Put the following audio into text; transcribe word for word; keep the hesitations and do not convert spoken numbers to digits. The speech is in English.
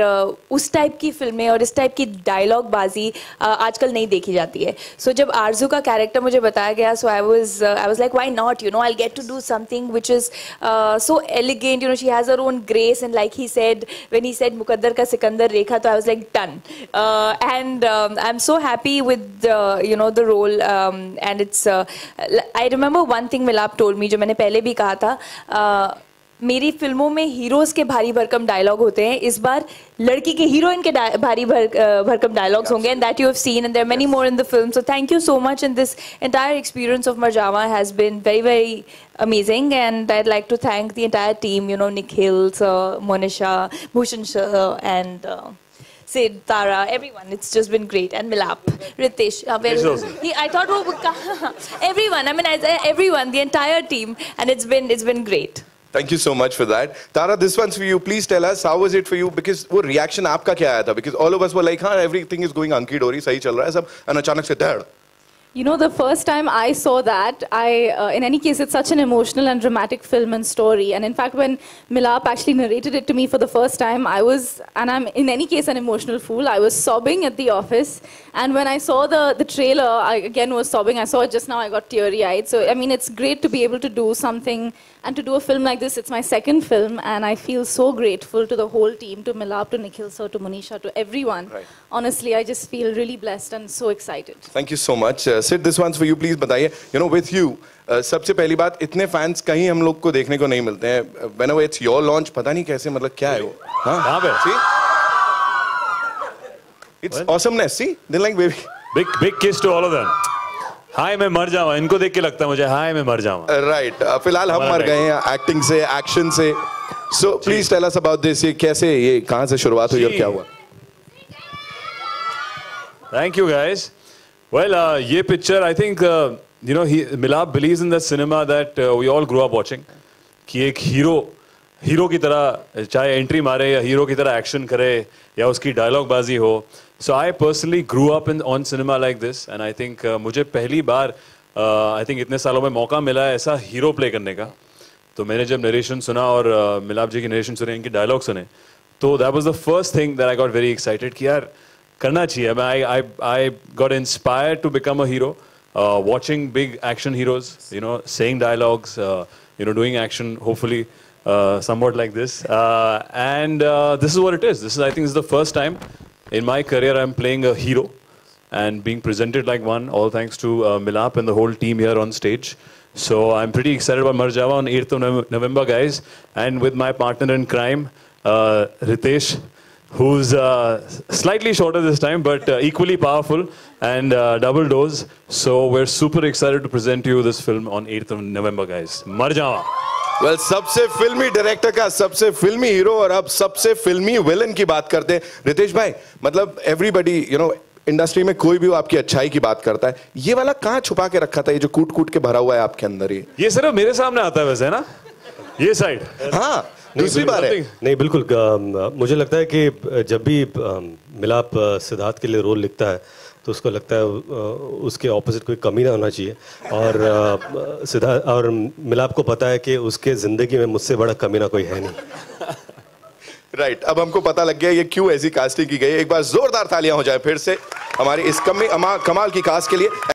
उस टाइप की फिल्में और इस टाइप की डायलॉग बाजी uh, आजकल नहीं देखी जाती है. So जब आरजू का कैरेक्टर मुझे बताया गया, so I was uh, I was like, why not? You know, I'll get to do something which is uh, so elegant. You know, she has her own grace, and like he said, when he said Mukaddar ka Sikandar Rekha, so I was like, done. Uh, and um, I'm so happy with uh, you know the role, um, and it's. Uh, I remember one thing Milap told me, जो मैंने पहले भी कहा था. Uh, मेरी फिल्मों में heroes के भारी भरकम डायलॉग होते हैं, इस बार लड़की के हीरोइन के भारी भर, भरकम डायलॉग्स होंगे, and that you have seen and there are many more in the film. So thank you so much, and this entire experience of Marjaavaan has been very very amazing, and I'd like to thank the entire team, you know, Nikhil sir, Monisha, Bhushan sir, and uh, Sid, Tara, everyone. It's just been great. And Milap, Ritesh. Uh, well, he, I thought oh, everyone. I mean, I, everyone, the entire team, and it's been it's been great. Thank you so much for that. Tara, this one's for you. Please tell us, how was it for you? Because वो reaction आपका क्या आया था? Because all of us were like, हाँ, everything is going hunky dory, सही चल रहा है सब, and अचानक से धड़. You know, the first time I saw that, I, uh, in any case, it's such an emotional and dramatic film and story. And in fact, when Milap actually narrated it to me for the first time, I was, and I'm in any case an emotional fool, I was sobbing at the office. And when I saw the, the trailer, I again was sobbing. I saw it just now, I got teary-eyed. So, I mean, it's great to be able to do something and to do a film like this. It's my second film, and I feel so grateful to the whole team, to Milap, to Nikhil sir, to Monisha, to everyone. Right. Honestly, I just feel really blessed and so excited. Thank you so much. Uh, Sid, this one's for you. Please बताइए. You know, with you, uh, सबसे पहली बात, इतने fans कहीं हम लोग को देखने को नहीं मिलते हैं. Whenever it's your launch, पता नहीं कैसे, मतलब क्या है वो? हाँ? कहाँ पे? See? It's well, awesomeness. See? They're like baby. Big, big kiss to all of them. हाय मैं मर जाऊँ. इनको देख के लगता है मुझे हाय मैं मर जाऊँ. Right. Uh, फिलहाल हम मर गए हैं acting से, action से. So please tell us about this. ये कैसे, ये कहाँ से शुरुआत हुई और क्या हुआ? Thank you guys. Well, uh, ये picture, I think, uh, you know, he, Milap believes in the cinema that uh, we all grew up watching. कि एक hero, hero की तरह चाहे entry मारे या hero की तरह action करे या उसकी dialogue बाजी हो. So I personally grew up in on cinema like this, and I think uh, मुझे पहली बार uh, I think इतने सालों में मौका मिला है ऐसा hero play करने का. तो मैंने जब narration सुना और uh, मिलाप जी की narration सुने, इनकी dialogue सुने, तो that was the first thing that I got very excited कि यार करना चाहिए. I I I got inspired to become a hero, uh, watching big action heroes, you know, saying dialogues, uh, you know, doing action. Hopefully, uh, somewhat like this. Uh, and uh, this is what it is. This is, I think, this is the first time in my career I'm playing a hero and being presented like one. All thanks to uh, Milap and the whole team here on stage. So I'm pretty excited about Marjawa on eighth of November, guys, and with my partner in crime, uh, Ritesh, who's uh, slightly shorter this time, but uh, equally powerful and uh, double dose. So we're super excited to present to you this film on eighth of November, guys. Marjawa. Well, सबसे फिल्मी director का सबसे फिल्मी hero और अब सबसे फिल्मी villain की बात करते हैं. रितेश भाई, मतलब everybody, you know, इंडस्ट्री में कोई भी वो आपकी अच्छाई की बात करता है. ये वाला कहाँ छुपा के रखा था, ये जो कूट कूट के भरा हुआ है आपके अंदर? ये ये सिर्फ मेरे सामने आता है वैसे, है ना? ये साइड. हाँ, दूसरी बार है. नहीं, बिल्कुल. मुझे लगता है कि जब भी मिलाप सिद्धार्थ के लिए रोल लिखता है तो उसको लगता है उसके ऑपोजिट कोई कमी ना होना चाहिए, और सिद्धार्थ और मिलाप को पता है कि उसके ज़िंदगी में मुझसे बड़ा कमी ना कोई है नहीं. राइट right, अब हमको पता लग गया ये क्यों ऐसी कास्टिंग की गई. एक बार जोरदार तालियां हो जाए फिर से हमारी इस कमी कमाल की कास्ट के लिए.